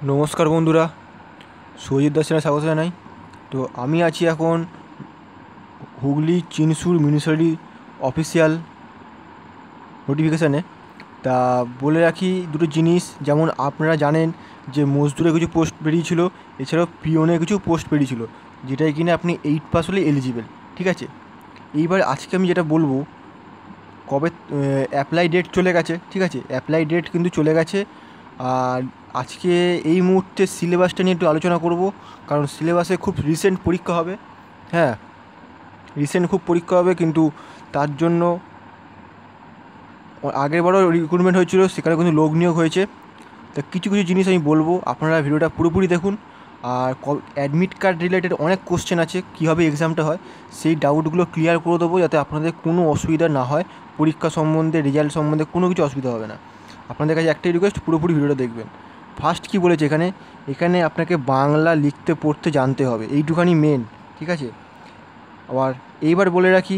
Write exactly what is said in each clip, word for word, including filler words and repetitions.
নমস্কার বন্ধুরা, সুজিত দাস চ্যানেলে স্বাগত জানাই। তো আমি আছি এখন হুগলি চিনসুর মিউনিসিপ্যালিটি অফিসিয়াল নোটিফিকেশানে। তা বলে রাখি দুটো জিনিস, যেমন আপনারা জানেন যে মজদুরের কিছু পোস্ট বেরিয়েছিল, এছাড়াও পিওনের কিছু পোস্ট বেরিয়েছিল, যেটাই কিনা আপনি এইট পাস হলে এলিজিবেল। ঠিক আছে, এইবার আজকে আমি যেটা বলবো, কবে অ্যাপ্লাই ডেট চলে গেছে। ঠিক আছে, অ্যাপ্লাই ডেট কিন্তু চলে গেছে। আর আজকে এই মুহূর্তে সিলেবাসটা নিয়ে একটু আলোচনা করব, কারণ সিলেবাসে খুব রিসেন্ট পরীক্ষা হবে। হ্যাঁ, রিসেন্ট খুব পরীক্ষা হবে, কিন্তু তার জন্য আগেরবারও রিক্রুটমেন্ট হয়েছিল, সেখানে কিন্তু লোক নিয়োগ হয়েছে। তা কিছু কিছু জিনিস আমি বলবো, আপনারা ভিডিওটা পুরোপুরি দেখুন। আর অ্যাডমিট কার্ড রিলেটেড অনেক কোশ্চেন আছে, কীভাবে এক্সামটা হয় সেই ডাউটগুলো ক্লিয়ার করে দেবো, যাতে আপনাদের কোনো অসুবিধা না হয়। পরীক্ষা সম্বন্ধে, রেজাল্ট সম্বন্ধে কোনো কিছু অসুবিধা হবে না। আপনাদের কাছে একটাই রিকোয়েস্ট, পুরোপুরি ভিডিওটা দেখবেন। ফার্স্ট কী বলেছে এখানে, এখানে আপনাকে বাংলা লিখতে পড়তে জানতে হবে, এইটুখানি মেন। ঠিক আছে, আবার এইবার বলে রাখি,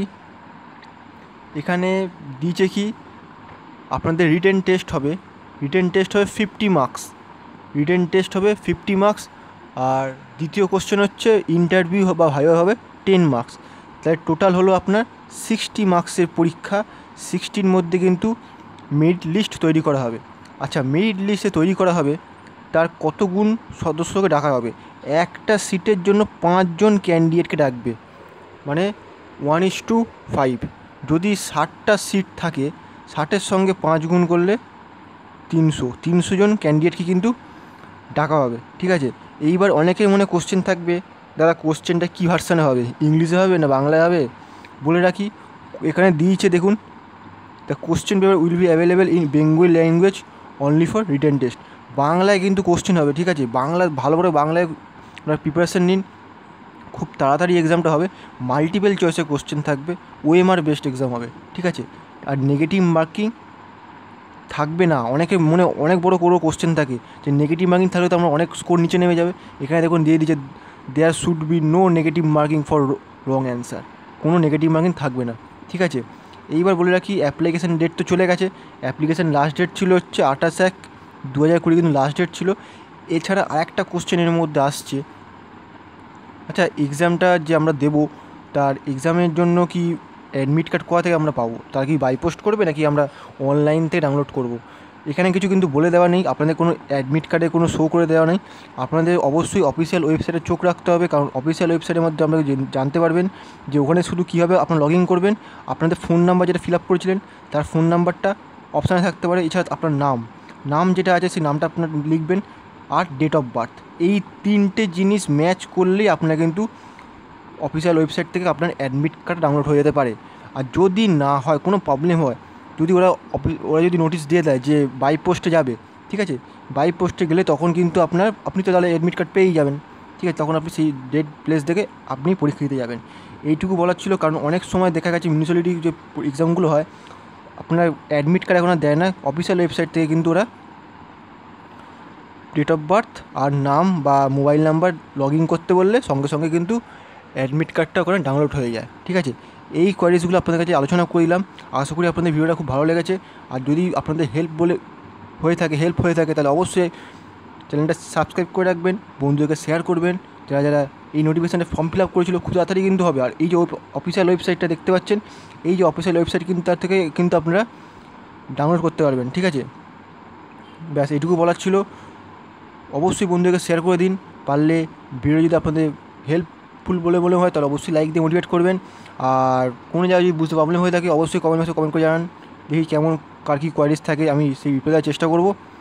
এখানে দিয়েছে কি আপনাদের রিটেন টেস্ট হবে। রিটেন টেস্ট হবে ফিফটি মার্কস রিটেন টেস্ট হবে ফিফটি মার্কস আর দ্বিতীয় কোশ্চেন হচ্ছে ইন্টারভিউ বা ভাইভা হবে টেন মার্কস। তাহলে টোটাল হলো আপনার সিক্সটি মার্কসের পরীক্ষা। সিক্সটির মধ্যে কিন্তু মেরিট লিস্ট তৈরি করা হবে। আচ্ছা, মেরিট লিস্টে তৈরি করা হবে, তার কত গুণ সদস্যকে ডাকা হবে। একটা সিটের জন্য পাঁচজন ক্যান্ডিডেটকে ডাকবে, মানে ওয়ান ইস টু ফাইভ। যদি ষাটটা সিট থাকে, ষাটের সঙ্গে পাঁচ গুণ করলে তিনশো তিনশো জন ক্যান্ডিডেটকে কিন্তু ডাকা হবে। ঠিক আছে, এইবার অনেকের মনে কোশ্চেন থাকবে, দাদা কোশ্চেনটা কী ভার্সানে হবে, ইংলিশে হবে না বাংলায় হবে। বলে রাখি, এখানে দিয়েছে দেখুন, the question paper will be available in Bengali language only for written test. বাংলায় কিন্তু কোশ্চেন হবে। ঠিক আছে, বাংলা ভালো করে বাংলায় আপনারা প্রিপারেশান নিন, খুব তাড়াতাড়ি এক্সামটা হবে। মাল্টিপল চয়েসে কোশ্চেন থাকবে, ওএমআর বেস্ট এক্সাম হবে। ঠিক আছে, আর নেগেটিভ মার্কিং থাকবে না। অনেকে মনে অনেক বড় বড় কোশ্চেন থাকে যে নেগেটিভ মার্কিং থাকলে তো আমরা অনেক স্কোর নিচে নেমে যাবে। এখানে দেখুন দিয়ে দিচ্ছে, there should be no negative marking for wrong answer. কোনো নেগেটিভ মার্কিং থাকবে না। ঠিক আছে, এইবার বলে রাখি, অ্যাপ্লিকেশান ডেট তো চলে গেছে। অ্যাপ্লিকেশান লাস্ট ডেট ছিল হচ্ছে আঠাশ এক দু হাজার কুড়ি কিন্তু লাস্ট ডেট ছিল। এছাড়া আরেকটা কোশ্চেনের মধ্যে আসছে, আচ্ছা এক্সামটা যে আমরা দেবো, তার এক্সামের জন্য কি অ্যাডমিট কার্ড কোথা থেকে আমরা পাবো, তার কি বাই পোস্ট করবে নাকি আমরা অনলাইন থেকে ডাউনলোড করব। এখানে কিছু কিন্তু বলে দেওয়া নেই, আপনাদের কোনো অ্যাডমিট কার্ডে কোনো শো করে দেওয়া নেই। আপনাদের অবশ্যই অফিসিয়াল ওয়েবসাইটে চোখ রাখতে হবে, কারণ অফিসিয়াল ওয়েবসাইটের মধ্যে আপনারা জানতে পারবেন যে ওখানে শুধু কীভাবে আপনারা লগ ইন করবেন। আপনাদের ফোন নাম্বার যেটা ফিল আপ করেছিলেন, তার ফোন নাম্বারটা অপশানে থাকতে পারে। এছাড়া আপনার নাম নাম যেটা আছে সেই নামটা আপনার লিখবেন, আর ডেট অফ বার্থ। এই তিনটে জিনিস ম্যাচ করলেই আপনারা কিন্তু অফিসিয়াল ওয়েবসাইট থেকে আপনার অ্যাডমিট কার্ড ডাউনলোড হয়ে যেতে পারে। আর যদি না হয়, কোনো প্রবলেম হয়, যদি ওরা ওরা যদি নোটিশ দিয়ে দেয় যে বাই পোস্টে যাবে, ঠিক আছে, বাই পোস্টে গেলে তখন কিন্তু আপনার আপনি তো তাহলে অ্যাডমিট কার্ড পেয়েই যাবেন। ঠিক আছে, তখন আপনি সেই ডেট প্লেস দেখে আপনি পরীক্ষা দিতে যাবেন। এইটুকু বলার ছিল, কারণ অনেক সময় দেখা গেছে মিউনিসিপ্যালিটি যে এক্সামগুলো হয়, আপনার অ্যাডমিট কার্ড এখন আর দেয় না। অফিসিয়াল ওয়েবসাইট থেকে কিন্তু ওরা ডেট অফ বার্থ আর নাম বা মোবাইল নাম্বার লগ ইন করতে বললে সঙ্গে সঙ্গে কিন্তু অ্যাডমিট কার্ডটা ওখানে ডাউনলোড হয়ে যায়। ঠিক আছে, এই কোয়ারিজগুলো আপনাদের কাছে আলোচনা করলাম। আশা করি আপনাদের ভিডিওটা খুব ভালো লেগেছে। আর যদি আপনাদের হেল্প বলে হয়ে থাকে হেল্প হয়ে থাকে তাহলে অবশ্যই চ্যানেলটা সাবস্ক্রাইব করে রাখবেন, বন্ধুদেরকে শেয়ার করবেন। যারা যারা এই নোটিফিকেশানটা ফর্ম ফিল আপ করেছিল, খুব তাড়াতাড়ি কিন্তু হবে। আর এই যে অফিসিয়াল ওয়েবসাইটটা দেখতে পাচ্ছেন, এই যে অফিসিয়াল ওয়েবসাইট কিন্তু তার থেকে কিন্তু আপনারা ডাউনলোড করতে পারবেন। ঠিক আছে, ব্যাস এইটুকু বলার ছিল। অবশ্যই বন্ধুদেরকে শেয়ার করে দিন। পারলে ভিডিও যদি আপনাদের হেল্পফুল বলে মনে হয় তাহলে অবশ্যই লাইক দিয়ে মোটিভেট করবেন। আর কোনো জায়গায় যদি বুঝতে প্রবলেম হয়ে থাকে অবশ্যই কমেন্ট বক্সে কমেন্ট করে জানান, দেখি কেমন কার কী কোয়ারিজ থাকে, আমি সেই রিপ্লাই দেওয়ার চেষ্টা করব।